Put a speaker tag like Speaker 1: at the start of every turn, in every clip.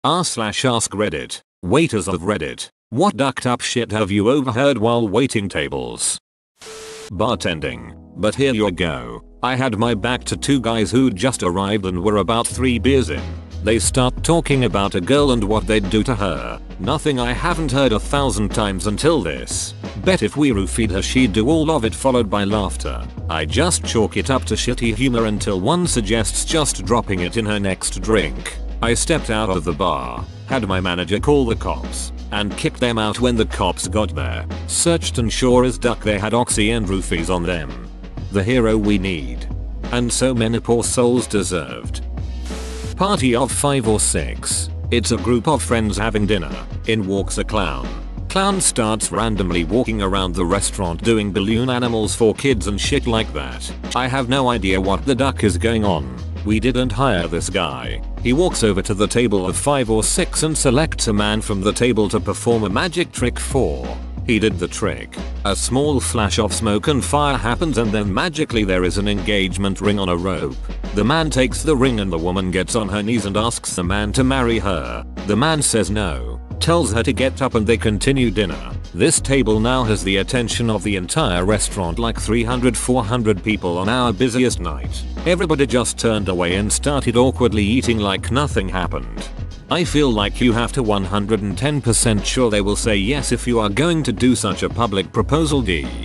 Speaker 1: r/ask Reddit. Waiters of Reddit. What ducked up shit have you overheard while waiting tables? Bartending. But here you go. I had my back to two guys who'd just arrived and were about 3 beers in. They start talking about a girl and what they'd do to her. Nothing I haven't heard 1,000 times until this. Bet if we roofied her she'd do all of it, followed by laughter. I just chalk it up to shitty humor until one suggests just dropping it in her next drink. I stepped out of the bar, had my manager call the cops, and kicked them out when the cops got there. Searched and sure as duck they had oxy and roofies on them. The hero we need. And so many poor souls deserved. Party of 5 or 6. It's a group of friends having dinner. In walks a clown. Clown starts randomly walking around the restaurant doing balloon animals for kids and shit like that. I have no idea what the duck is going on. We didn't hire this guy. He walks over to the table of 5 or 6 and selects a man from the table to perform a magic trick for. He did the trick. A small flash of smoke and fire happens and then magically there is an engagement ring on a rope. The man takes the ring and the woman gets on her knees and asks the man to marry her. The man says no, tells her to get up and they continue dinner. This table now has the attention of the entire restaurant, like 300-400 people on our busiest night. Everybody just turned away and started awkwardly eating like nothing happened. I feel like you have to 110% sure they will say yes if you are going to do such a public proposal.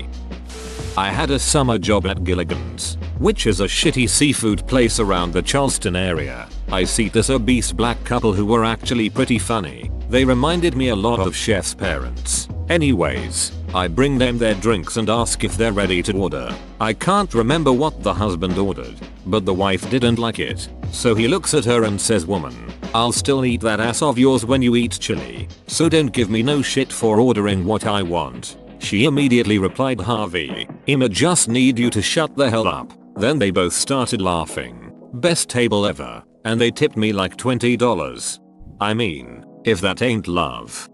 Speaker 1: I had a summer job at Gilligan's, which is a shitty seafood place around the Charleston area. I see this obese black couple who were actually pretty funny. They reminded me a lot of Chef's parents. Anyways, I bring them their drinks and ask if they're ready to order. I can't remember what the husband ordered, but the wife didn't like it. So he looks at her and says, "Woman, I'll still eat that ass of yours when you eat chili, so don't give me no shit for ordering what I want." She immediately replied, "Harvey, I'ma just need you to shut the hell up." Then they both started laughing. Best table ever, and they tipped me like $20. I mean, if that ain't love.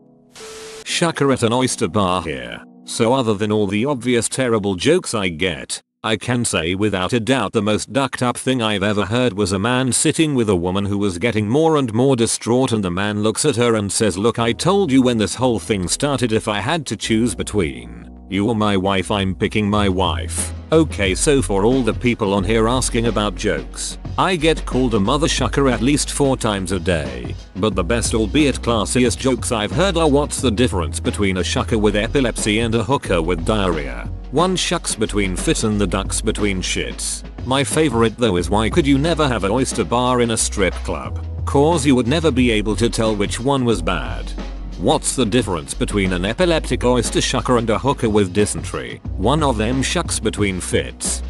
Speaker 1: Shucker at an oyster bar here. So other than all the obvious terrible jokes I get, I can say without a doubt the most ducked up thing I've ever heard was a man sitting with a woman who was getting more and more distraught, and the man looks at her and says, "Look, I told you when this whole thing started if I had to choose between you or my wife, I'm picking my wife." Okay, so for all the people on here asking about jokes, I get called a mother shucker at least 4 times a day. But the best, albeit classiest jokes I've heard are, what's the difference between a shucker with epilepsy and a hooker with diarrhea? One shucks between fit and the ducks between shits. My favorite though is, why could you never have an oyster bar in a strip club? Cause you would never be able to tell which one was bad. What's the difference between an epileptic oyster shucker and a hooker with dysentery? One of them shucks between fits.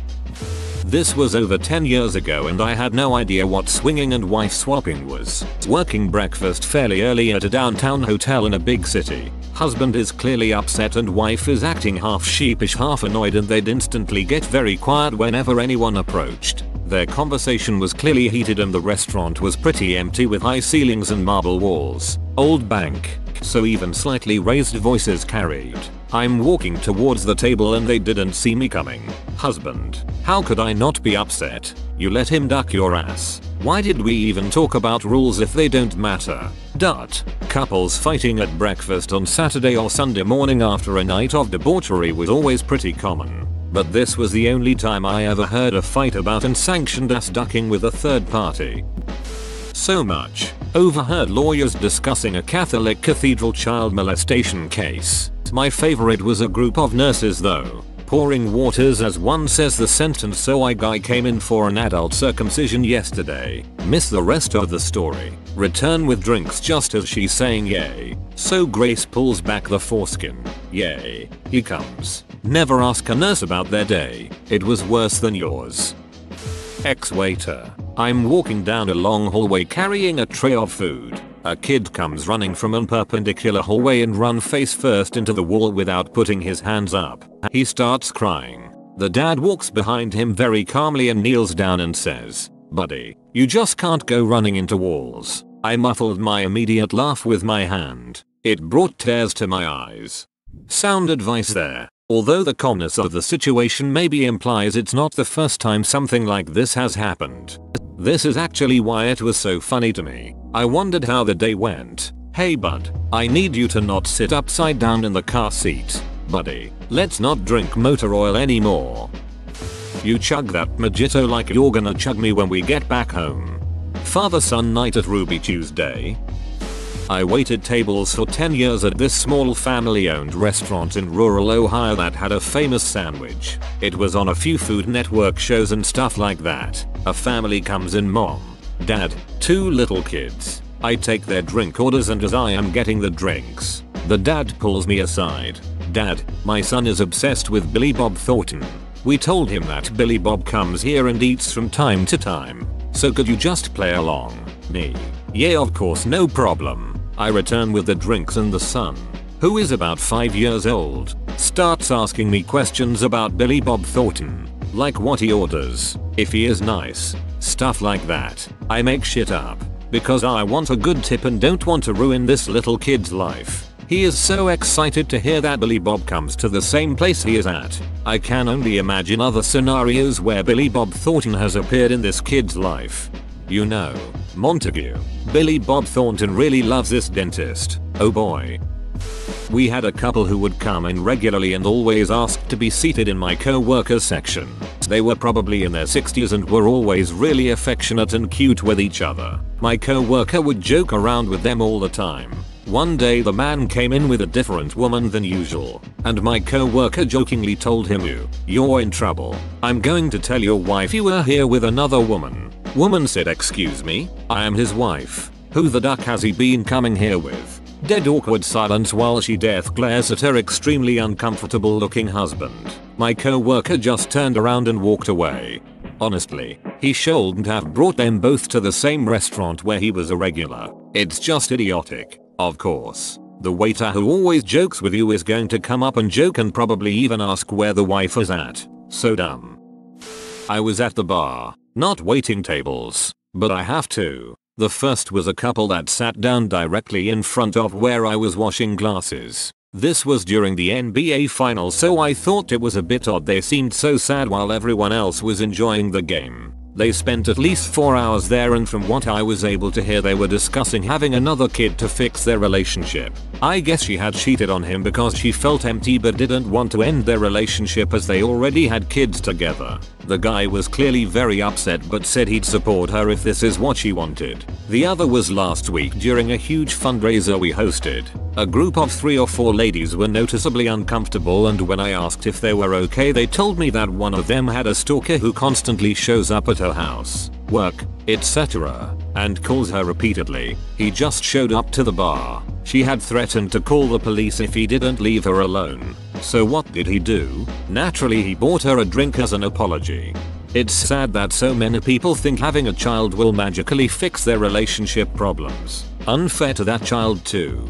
Speaker 1: This was over 10 years ago and I had no idea what swinging and wife swapping was. Working breakfast fairly early at a downtown hotel in a big city. Husband is clearly upset and wife is acting half sheepish, half annoyed, and they'd instantly get very quiet whenever anyone approached. Their conversation was clearly heated and the restaurant was pretty empty with high ceilings and marble walls. Old bank, so even slightly raised voices carried. I'm walking towards the table and they didn't see me coming. Husband, how could I not be upset? You let him duck your ass. Why did we even talk about rules if they don't matter? Couples fighting at breakfast on Saturday or Sunday morning after a night of debauchery was always pretty common. But this was the only time I ever heard a fight about unsanctioned ass ducking with a third party. So much. Overheard lawyers discussing a Catholic cathedral child molestation case. My favorite was a group of nurses though, pouring waters as one says the sentence, "So I guy came in for an adult circumcision yesterday." Miss the rest of the story. Return with drinks just as she's saying yay. So Grace pulls back the foreskin. Yay. He comes. Never ask a nurse about their day. It was worse than yours. Ex-waiter. I'm walking down a long hallway carrying a tray of food. A kid comes running from a perpendicular hallway and run face first into the wall without putting his hands up. He starts crying. The dad walks behind him very calmly and kneels down and says, "Buddy, you just can't go running into walls." I muffled my immediate laugh with my hand. It brought tears to my eyes. Sound advice there. Although the calmness of the situation maybe implies it's not the first time something like this has happened. This is actually why it was so funny to me. I wondered how the day went. Hey bud, I need you to not sit upside down in the car seat. Buddy, let's not drink motor oil anymore. You chug that mojito like you're gonna chug me when we get back home. Father-son night at Ruby Tuesday. I waited tables for 10 years at this small family-owned restaurant in rural Ohio that had a famous sandwich. It was on a few Food Network shows and stuff like that. A family comes in, mom, dad, 2 little kids. I take their drink orders, and as I am getting the drinks, the dad pulls me aside. Dad, my son is obsessed with Billy Bob Thornton. We told him that Billy Bob comes here and eats from time to time. So could you just play along? Me. Yeah, of course, no problem. I return with the drinks, and the son, who is about 5 years old, starts asking me questions about Billy Bob Thornton. Like what he orders, if he is nice, stuff like that. I make shit up because I want a good tip and don't want to ruin this little kid's life. He is so excited to hear that Billy Bob comes to the same place he is at. I can only imagine other scenarios where Billy Bob Thornton has appeared in this kid's life. You know, Montague, Billy Bob Thornton really loves this dentist. Oh boy. We had a couple who would come in regularly and always asked to be seated in my co-workers section. They were probably in their 60s and were always really affectionate and cute with each other. My co-worker would joke around with them all the time. One day the man came in with a different woman than usual, and my co-worker jokingly told him, you're in trouble. I'm going to tell your wife you were here with another woman. Woman said, excuse me, I am his wife. Who the duck has he been coming here with? Dead awkward silence while she death glares at her extremely uncomfortable looking husband. My co-worker just turned around and walked away. Honestly, he shouldn't have brought them both to the same restaurant where he was a regular. It's just idiotic. Of course, the waiter who always jokes with you is going to come up and joke and probably even ask where the wife is at. So dumb. I was at the bar, not waiting tables, but I have to. The first was a couple that sat down directly in front of where I was washing glasses. This was during the NBA finals, so I thought it was a bit odd they seemed so sad while everyone else was enjoying the game. They spent at least 4 hours there, and from what I was able to hear they were discussing having another kid to fix their relationship. I guess she had cheated on him because she felt empty but didn't want to end their relationship as they already had kids together. The guy was clearly very upset but said he'd support her if this is what she wanted. The other was last week during a huge fundraiser we hosted. A group of 3 or 4 ladies were noticeably uncomfortable, and when I asked if they were okay they told me that one of them had a stalker who constantly shows up at her house, work, etc. and calls her repeatedly. He just showed up to the bar. She had threatened to call the police if he didn't leave her alone. So what did he do? Naturally he bought her a drink as an apology. It's sad that so many people think having a child will magically fix their relationship problems. Unfair to that child too.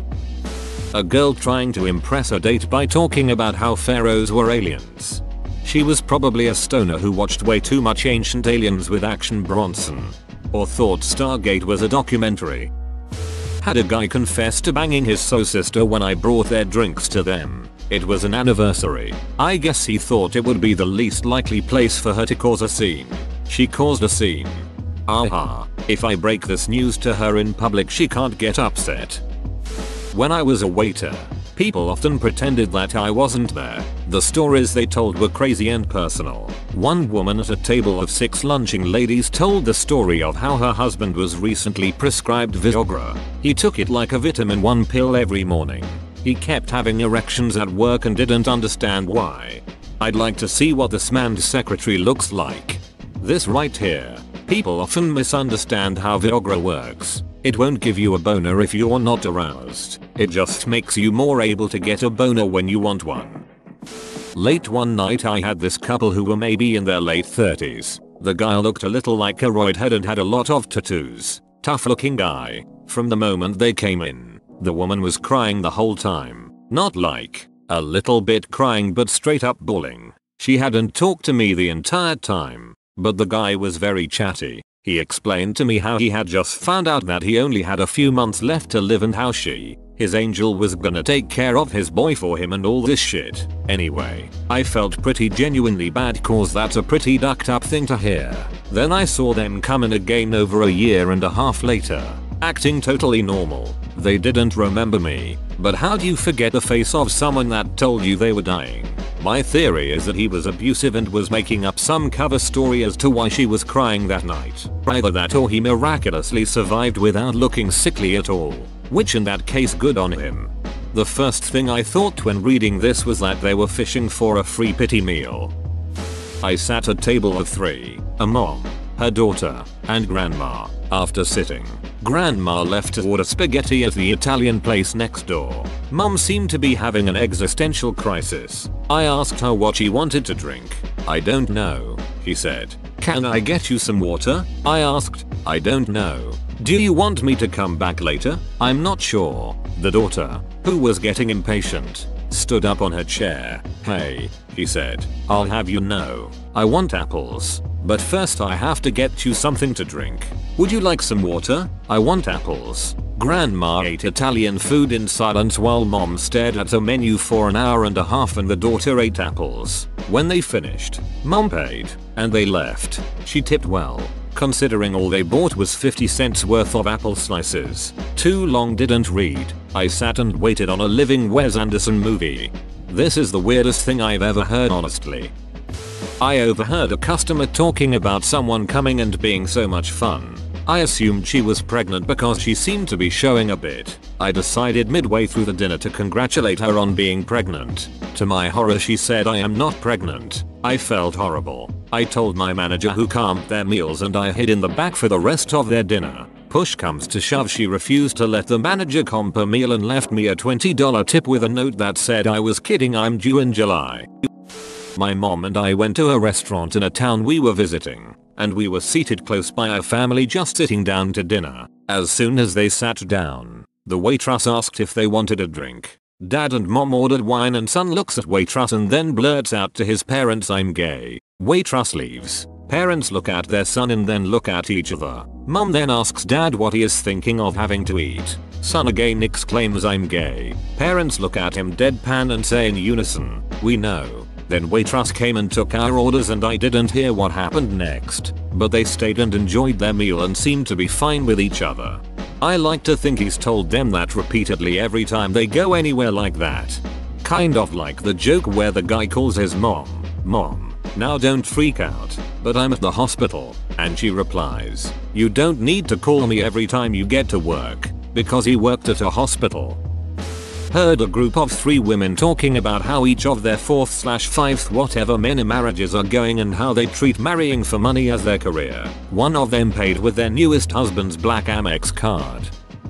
Speaker 1: A girl trying to impress a date by talking about how pharaohs were aliens. She was probably a stoner who watched way too much Ancient Aliens with Action Bronson. Or thought Stargate was a documentary. Had a guy confess to banging his soul sister when I brought their drinks to them. It was an anniversary. I guess he thought it would be the least likely place for her to cause a scene. She caused a scene. Aha. If I break this news to her in public she can't get upset. When I was a waiter, people often pretended that I wasn't there. The stories they told were crazy and personal. One woman at a table of 6 lunching ladies told the story of how her husband was recently prescribed Viagra. He took it like a vitamin 1 pill every morning. He kept having erections at work and didn't understand why. I'd like to see what this man's secretary looks like. This right here. People often misunderstand how Viagra works. It won't give you a boner if you're not aroused. It just makes you more able to get a boner when you want one. Late one night I had this couple who were maybe in their late 30s. The guy looked a little like a roidhead and had a lot of tattoos. Tough looking guy. From the moment they came in, the woman was crying the whole time. Not like a little bit crying, but straight up bawling. She hadn't talked to me the entire time, but the guy was very chatty. He explained to me how he had just found out that he only had a few months left to live and how his His angel was gonna take care of his boy for him and all this shit. Anyway, I felt pretty genuinely bad cause that's a pretty ducked up thing to hear. Then I saw them come in again over a year and a half later, acting totally normal. They didn't remember me, but how do you forget the face of someone that told you they were dying? My theory is that he was abusive and was making up some cover story as to why she was crying that night. Either that or he miraculously survived without looking sickly at all, which in that case good on him. The first thing I thought when reading this was that they were fishing for a free pity meal. I sat at a table of 3, a mom, her daughter, and grandma. After sitting, grandma left to order spaghetti at the Italian place next door. Mom seemed to be having an existential crisis. I asked her what she wanted to drink. I don't know, she said. Can I get you some water? I asked. I don't know. Do you want me to come back later? I'm not sure. The daughter, who was getting impatient, stood up on her chair. Hey, he said, I'll have you know, I want apples. But first I have to get you something to drink. Would you like some water? I want apples. Grandma ate Italian food in silence while mom stared at a menu for an hour and a half and the daughter ate apples. When they finished, mom paid, and they left. She tipped well, considering all they bought was 50 cents worth of apple slices. Too long didn't read. I sat and waited on a living Wes Anderson movie. This is the weirdest thing I've ever heard honestly. I overheard a customer talking about someone coming and being so much fun. I assumed she was pregnant because she seemed to be showing a bit. I decided midway through the dinner to congratulate her on being pregnant. To my horror she said I am not pregnant. I felt horrible. I told my manager who calmed their meals and I hid in the back for the rest of their dinner. Push comes to shove she refused to let the manager comp her meal and left me a $20 tip with a note that said I was kidding, I'm due in July. My mom and I went to a restaurant in a town we were visiting, and we were seated close by a family just sitting down to dinner. As soon as they sat down, the waitress asked if they wanted a drink. Dad and mom ordered wine and son looks at waitress and then blurts out to his parents, I'm gay. Waitress leaves. Parents look at their son and then look at each other. Mom then asks dad what he is thinking of having to eat. Son again exclaims, I'm gay. Parents look at him deadpan and say in unison, we know. Then waitress came and took our orders and I didn't hear what happened next, but they stayed and enjoyed their meal and seemed to be fine with each other. I like to think he's told them that repeatedly every time they go anywhere like that. Kind of like the joke where the guy calls his mom, Mom, now don't freak out, but I'm at the hospital, and she replies, you don't need to call me every time you get to work, because he worked at a hospital. Heard a group of 3 women talking about how each of their 4th/5th whatever many marriages are going and how they treat marrying for money as their career. One of them paid with their newest husband's black Amex card.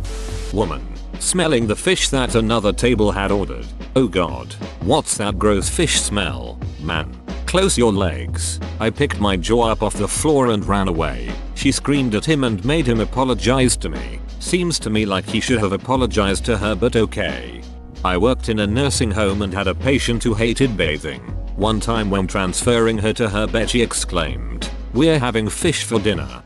Speaker 1: Woman, smelling the fish that another table had ordered. Oh god, what's that gross fish smell? Man, close your legs. I picked my jaw up off the floor and ran away. She screamed at him and made him apologize to me. Seems to me like he should have apologized to her, but okay. I worked in a nursing home and had a patient who hated bathing. One time when transferring her to her bed she exclaimed, we're having fish for dinner.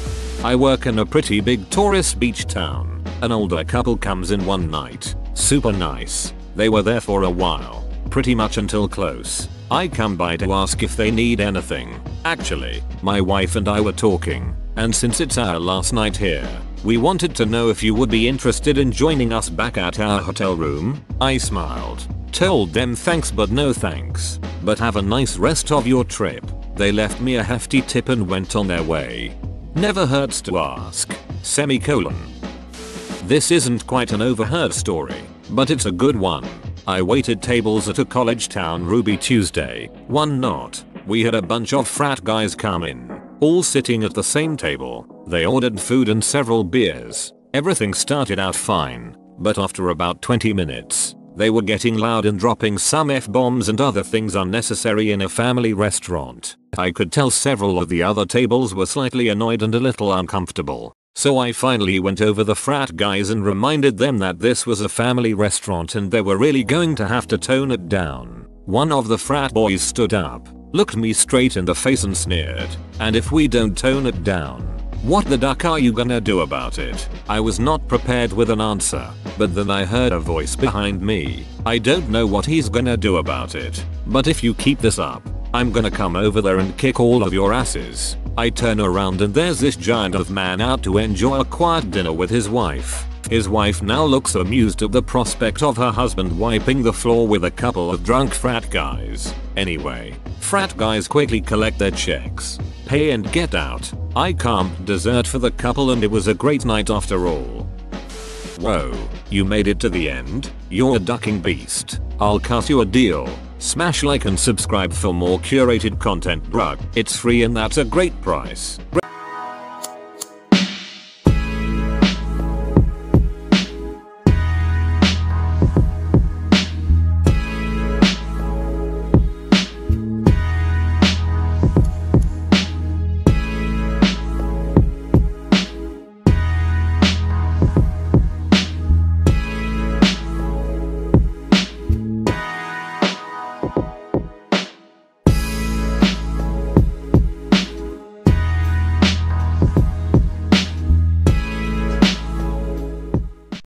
Speaker 1: I work in a pretty big tourist beach town. An older couple comes in one night. Super nice. They were there for a while. Pretty much until close. I come by to ask if they need anything. Actually, my wife and I were talking, and since it's our last night here, we wanted to know if you would be interested in joining us back at our hotel room. I smiled, told them thanks but no thanks, but have a nice rest of your trip. They left me a hefty tip and went on their way. Never hurts to ask. Semicolon. This isn't quite an overheard story, but it's a good one. I waited tables at a college town Ruby Tuesday. One night, we had a bunch of frat guys come in, all sitting at the same table. They ordered food and several beers. Everything started out fine, but after about 20 minutes, they were getting loud and dropping some F-bombs and other things unnecessary in a family restaurant. I could tell several of the other tables were slightly annoyed and a little uncomfortable. So I finally went over the frat guys and reminded them that this was a family restaurant and they were really going to have to tone it down. One of the frat boys stood up, looked me straight in the face and sneered, and if we don't tone it down, what the duck are you gonna do about it? I was not prepared with an answer. But then I heard a voice behind me. I don't know what he's gonna do about it, but if you keep this up, I'm gonna come over there and kick all of your asses. I turn around and there's this giant of man out to enjoy a quiet dinner with his wife. His wife now looks amused at the prospect of her husband wiping the floor with a couple of drunk frat guys. Anyway, frat guys quickly collect their checks, pay and get out. I camped dessert for the couple and it was a great night after all. Whoa, you made it to the end? You're a ducking beast. I'll cut you a deal. Smash like and subscribe for more curated content, bruh. It's free and that's a great price.